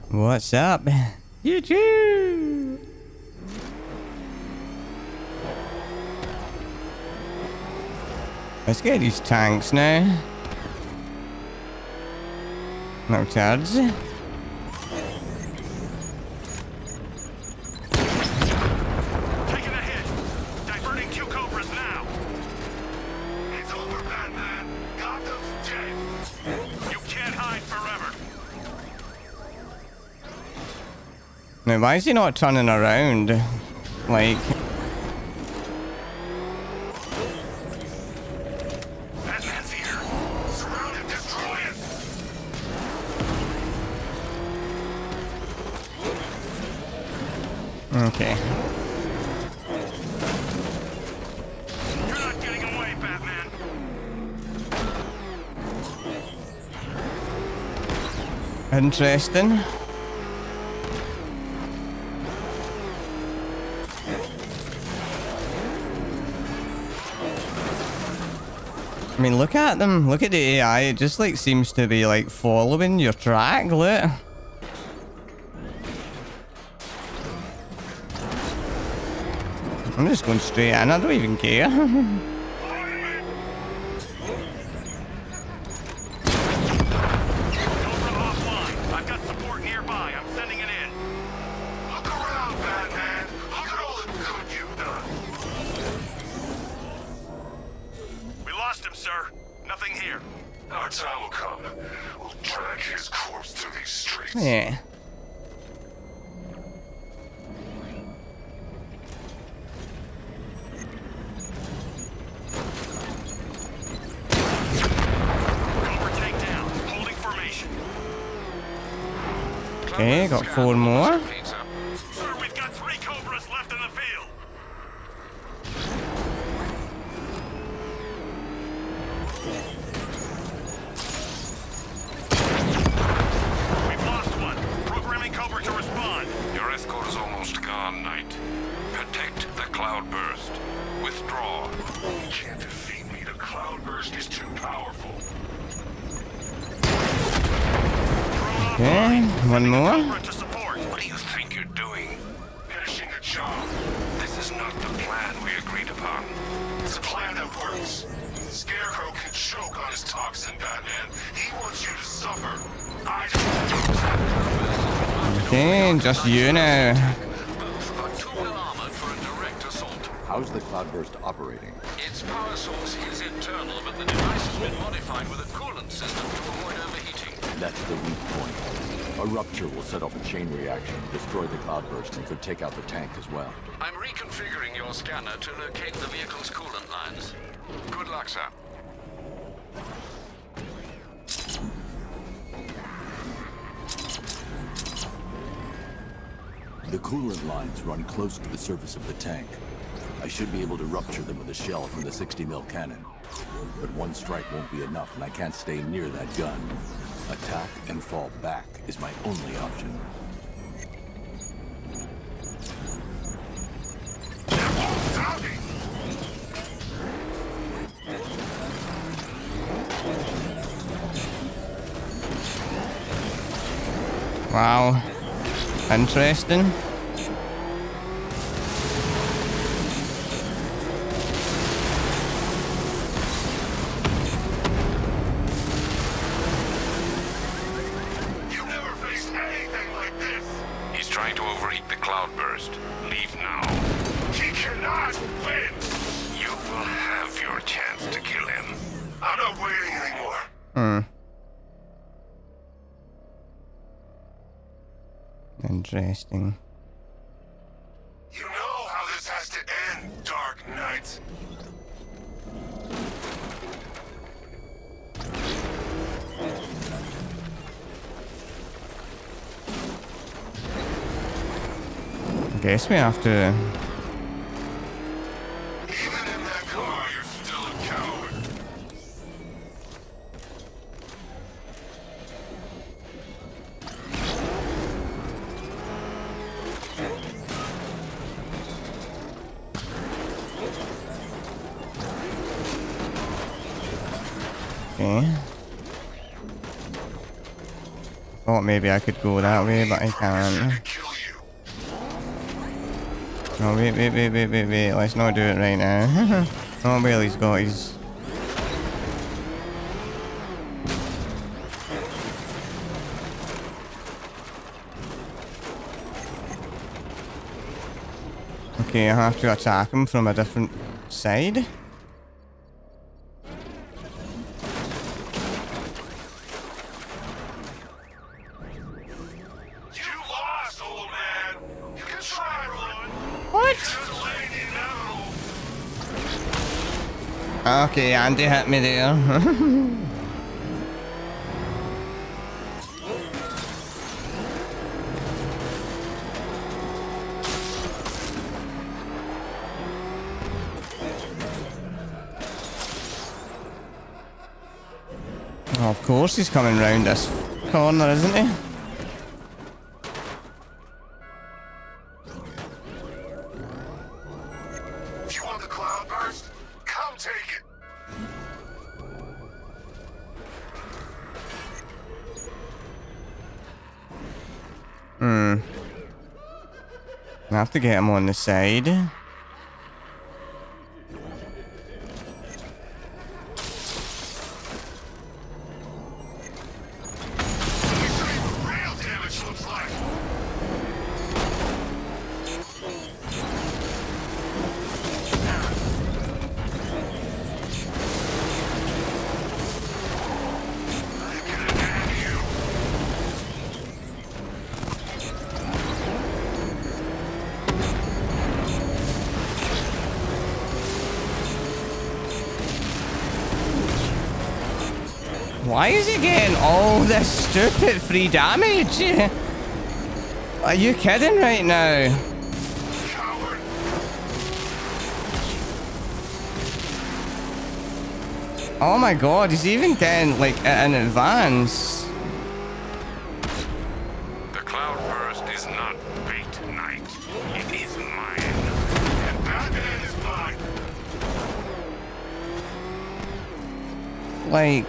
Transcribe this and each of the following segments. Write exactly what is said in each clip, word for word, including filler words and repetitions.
What's up? YouTube! Let's get these tanks now. No tads. Taking a hit. Diverting two Cobras now. It's over, Batman. Gotham's dead. You can't hide forever. Now, why is he not turning around? Like... Batman's here. Surround and destroy it. Okay. You're not getting away, Batman. Interesting. I mean, look at them. Look at the A I. It just, like, seems to be, like, following your track. Look. I'm just going straight in. I don't even care. Cobra offline. I've got support nearby. I'm sending it in. Look around, Batman. Look at all the good you've done. We lost him, sir. Nothing here. Our time will come. We'll drag his corpse through these streets. Yeah. Cobra takedown. Holding formation. Okay, got four more. Sir, we've got three Cobras left in the field. We've lost one. Programming Cobra to respond. Your escort is almost gone, Knight. Protect the cloudburst. Withdraw. You can't defeat me. The Cloudburst is too powerful. Okay, one more. Cobra to support. What do you think you're doing? Finishing the job. This is not the plan we agreed upon. It's a plan that works. Scarecrow can choke on his toxin, Batman. He wants you to suffer. I just... Okay, just you now. Both are too well armored for a direct assault. How's the cloudburst operating? Its power source is internal, but the device has been modified with a coolant system to avoid overheating. That's the weak point. A rupture will set off a chain reaction, destroy the cloudburst, and could take out the tank as well. I'm reconfiguring your scanner to locate the vehicle's coolant lines. Good luck, sir. The coolant lines run close to the surface of the tank. I should be able to rupture them with a shell from the sixty mil cannon. But one strike won't be enough, and I can't stay near that gun. Attack and fall back is my only option. Wow. Interesting. You've never faced anything like this. He's trying to overheat the cloudburst. Leave now. He cannot win. You will have your chance to kill him. I'm not waiting anymore. Hmm. Interesting. You know how this has to end, Dark Knight. Guess we have to. Even in that car, you're still a coward. Okay. thought maybe I could go that way, but I can't. No, wait, wait, wait, wait, wait, wait. Let's not do it right now. Oh, well, he's got his... Okay, I have to attack him from a different side. You lost, old man. You can try, run. What? Just let it out. Okay, Andy hit me there. Oh, of course he's coming round this corner, isn't he? If you want the cloud burst, come take it. Hmm. I have to get him on the side. Why is he getting all this stupid free damage? Are you kidding right now? Coward. Oh my god, he's even getting like in advance. The cloud burst is not bait, Knight. It is mine. And Batman is mine. Like...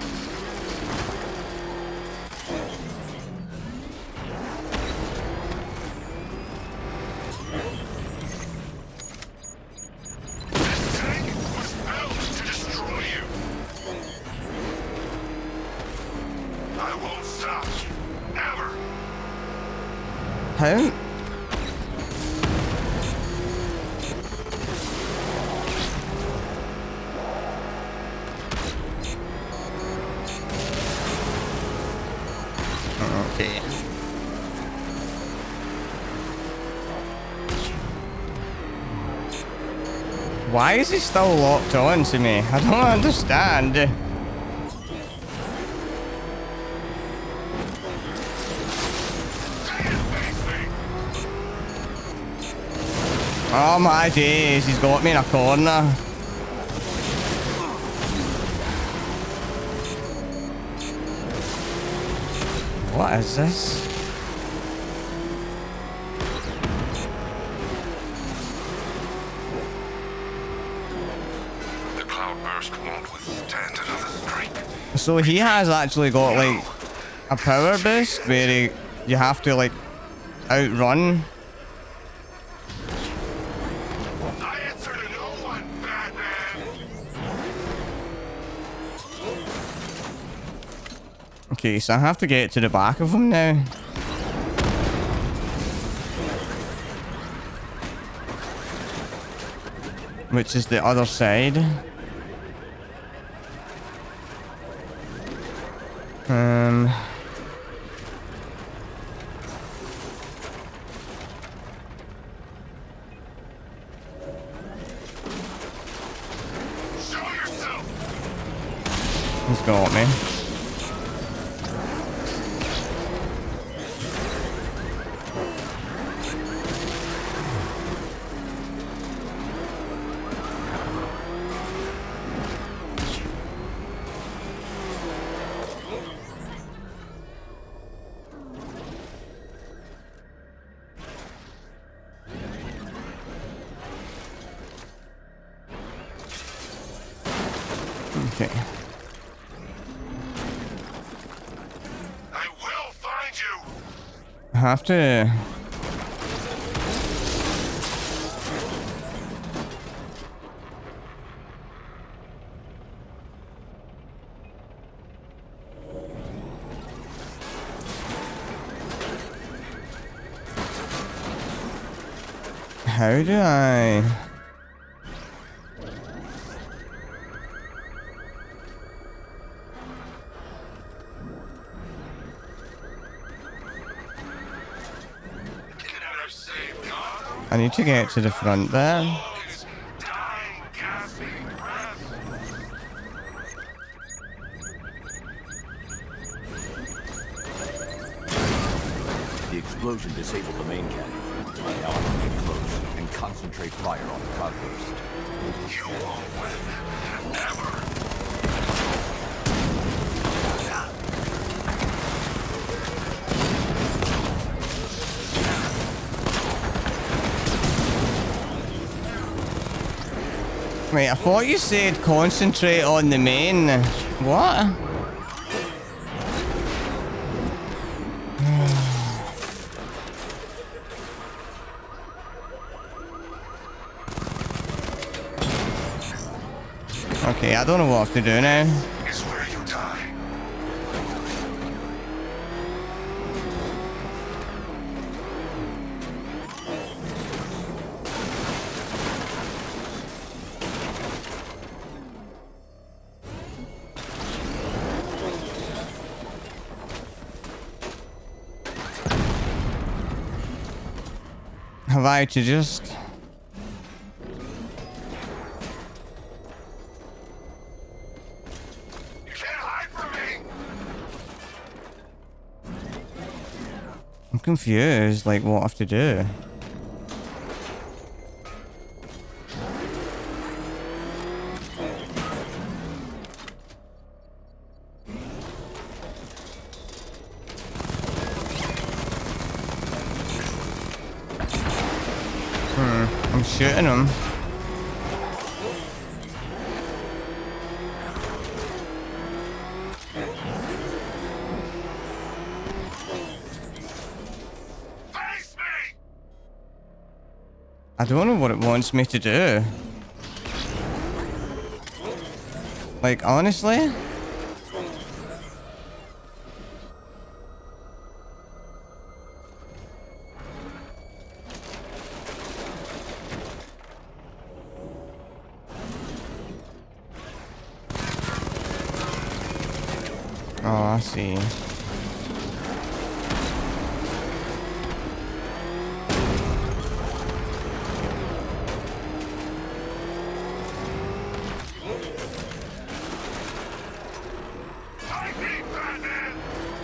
This tank was built to destroy you. I won't stop. Ever. How? Okay. Why is he still locked on to me? I don't understand. Oh my days, he's got me in a corner. What is this? The cloud burst won't withstand another strike. So he has actually got like a power boost where he, you have to like outrun. I answer to no one, Batman. Okay, so I have to get to the back of him now. Which is the other side. Um... Show yourself. He's got me. Okay. I will find I have to... How do I... I need to get to the front there. The explosion disabled the main cannon. Now I can get close and concentrate fire on the cloudburst. You won't win, ever. Wait, I thought you said concentrate on the main. What? Okay, I don't know what I have to do now. It's where you die. Have I to just... You can't hide from me. I'm confused, like what I have to do. I'm shooting him. Face me. I don't know what it wants me to do. Like, honestly? Oh, I see. Fight me, Batman.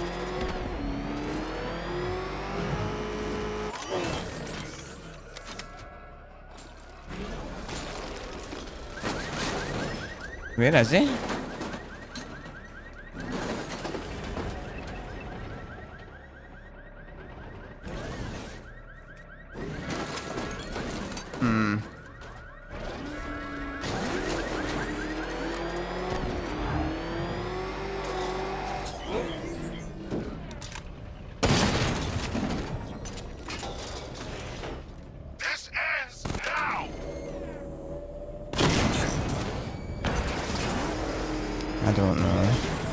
Where is he? Hmm. This ends now. I don't know.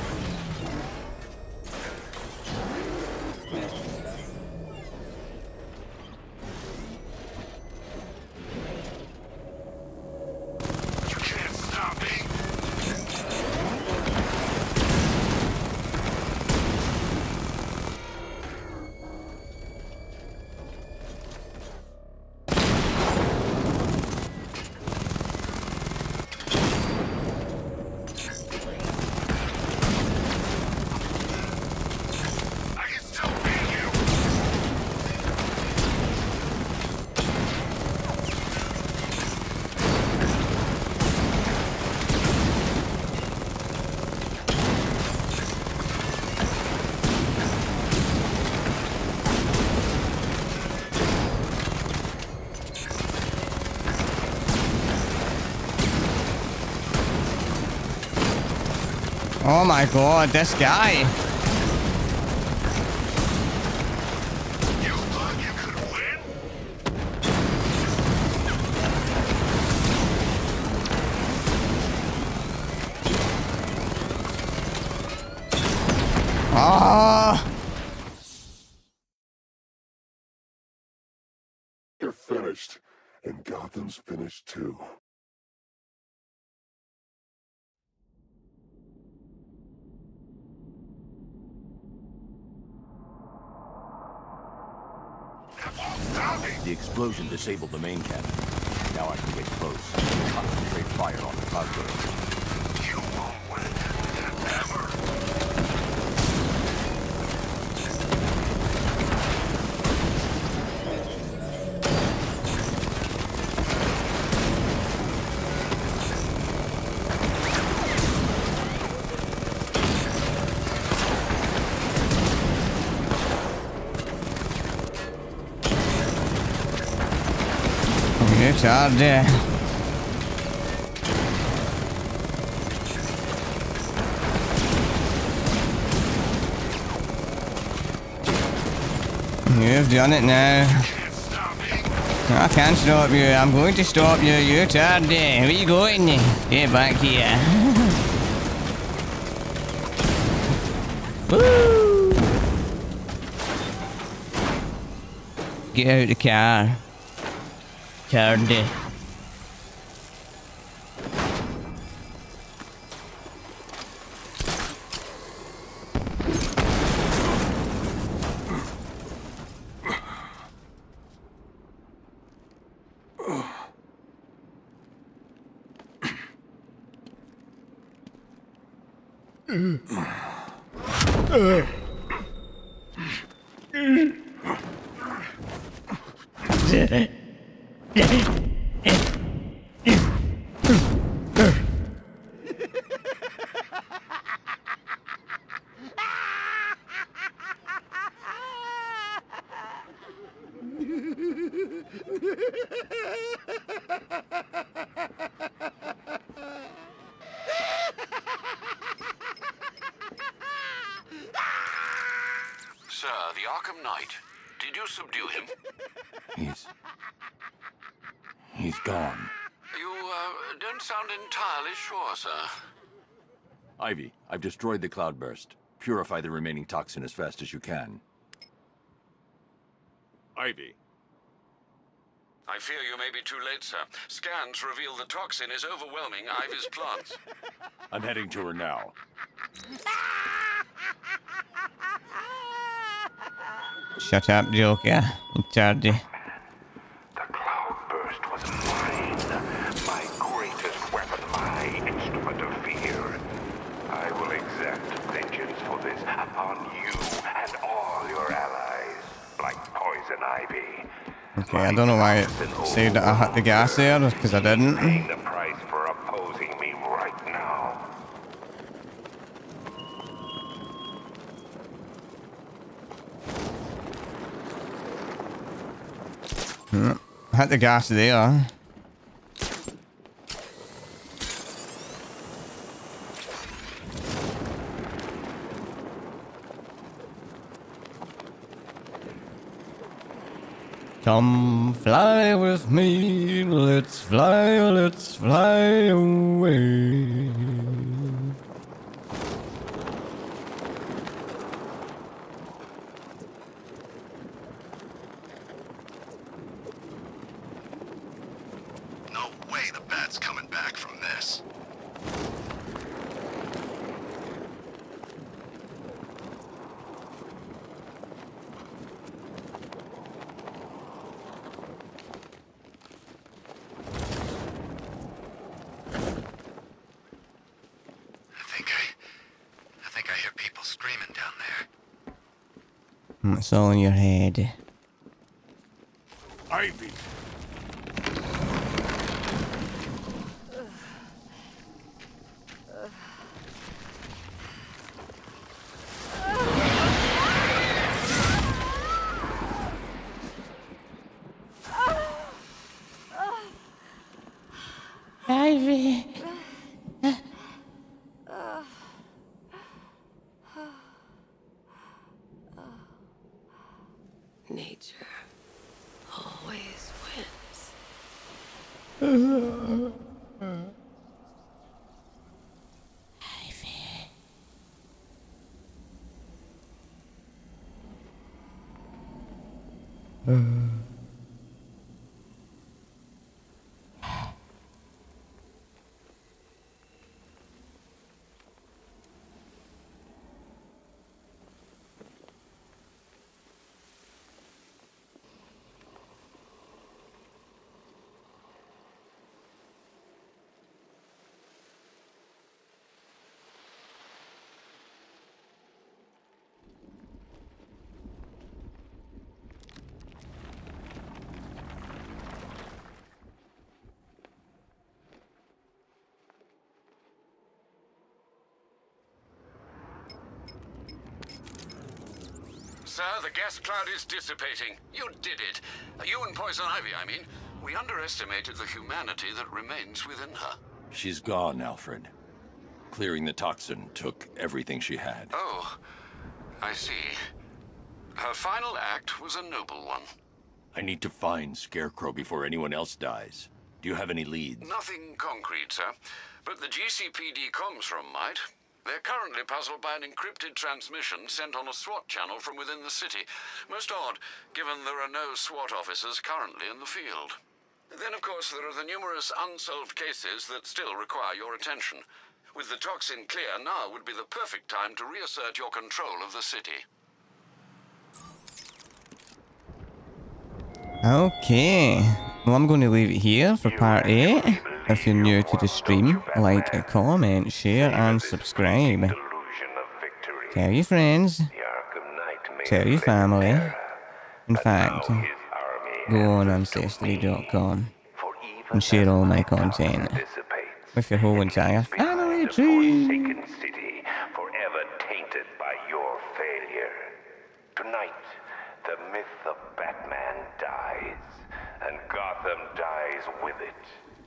You can't stop me. I can still beat you. Oh my god, this guy. Ah! You're finished, and Gotham's finished too. The explosion disabled the main cannon. Now I can get close. Concentrate fire on the cloudburst. You won't win. Ever. It's hard there. You've done it now. I can't stop you. I'm going to stop you. You're tired there. Where you going? Get back here. Woo! Get out of the car. Tardy. Sir, the Arkham Knight. Did you subdue him? He's... He's gone. You, uh, don't sound entirely sure, sir. Ivy, I've destroyed the cloudburst. Purify the remaining toxin as fast as you can. Ivy. I fear you may be too late, sir. Scans reveal the toxin is overwhelming Ivy's plants. I'm heading to her now. Shut up, Joker. Tardy. The cloudburst was mine. My greatest weapon, my instrument of fear. I will exact vengeance for this upon you and all your allies, like Poison Ivy. Okay, I don't know why it said that I hit the gas there, because I didn't. Paying the price for opposing me right now. I hit the gas there. Come fly with me, let's fly, let's fly away. No way the bat's coming back from this. It's all in your head. Ivy. Ivy. Nature always wins. Ivy. Sir, the gas cloud is dissipating. You did it. You and Poison Ivy, I mean. We underestimated the humanity that remains within her. She's gone, Alfred. Clearing the toxin took everything she had. Oh, I see. Her final act was a noble one. I need to find Scarecrow before anyone else dies. Do you have any leads? Nothing concrete, sir. But the G C P D comms room might. They're currently puzzled by an encrypted transmission sent on a SWAT channel from within the city. Most odd, given there are no SWAT officers currently in the field. Then, of course, there are the numerous unsolved cases that still require your attention. With the toxin clear, now would be the perfect time to reassert your control of the city. Okay. Well, I'm going to leave it here for part eight. If you're new to the stream, like, comment, share, and subscribe. Tell your friends. Tell your family. In fact, go on ancestry dot com and share all my content with your whole entire family tree. City forever tainted by your failure. Tonight, the myth of Batman dies, and Gotham dies with it.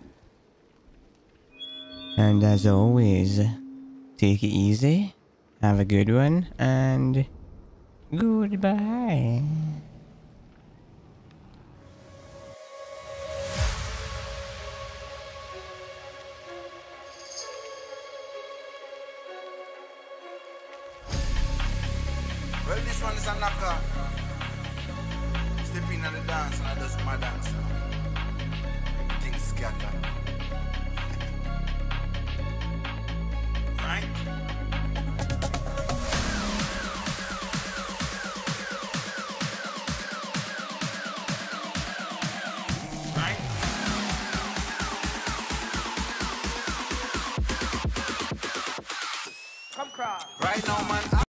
And as always, take it easy, have a good one, and goodbye. Well, this one is a knocker. Step in on the dance and I does my dance. Everything's scattered. Right? Right? Come cross. Right now, man.